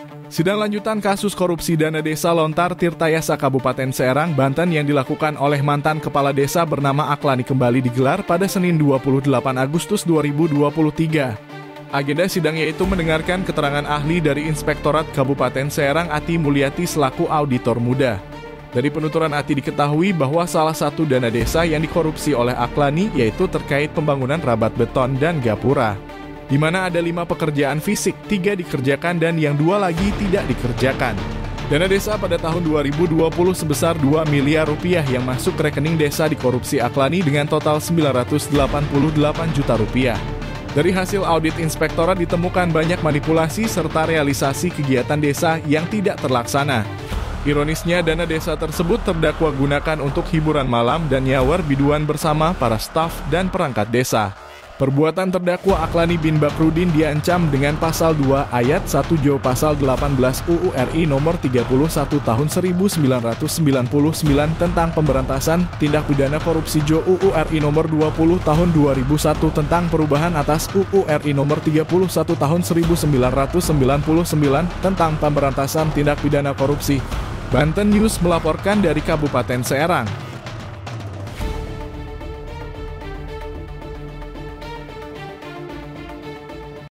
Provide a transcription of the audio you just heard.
Sidang lanjutan kasus korupsi dana desa Lontar Tirtayasa Kabupaten Serang, Banten yang dilakukan oleh mantan kepala desa bernama Aklani kembali digelar pada Senin 28 Agustus 2023. Agenda sidang yaitu mendengarkan keterangan ahli dari Inspektorat Kabupaten Serang Ati Mulyati selaku auditor muda. Dari penuturan Ati diketahui bahwa salah satu dana desa yang dikorupsi oleh Aklani yaitu terkait pembangunan rabat beton dan gapura, di mana ada 5 pekerjaan fisik, 3 dikerjakan dan yang 2 lagi tidak dikerjakan. Dana desa pada tahun 2020 sebesar 2 miliar rupiah yang masuk ke rekening desa dikorupsi Aklani dengan total 988 juta rupiah. Dari hasil audit inspektorat ditemukan banyak manipulasi serta realisasi kegiatan desa yang tidak terlaksana. Ironisnya, dana desa tersebut terdakwa gunakan untuk hiburan malam dan nyawer biduan bersama para staf dan perangkat desa. Perbuatan terdakwa Aklani bin Bakrudin diancam dengan pasal 2 ayat 1 Jo pasal 18 UU RI nomor 31 tahun 1999 tentang pemberantasan tindak pidana korupsi Jo UU RI nomor 20 tahun 2001 tentang perubahan atas UU RI nomor 31 tahun 1999 tentang pemberantasan tindak pidana korupsi. Banten News melaporkan dari Kabupaten Serang.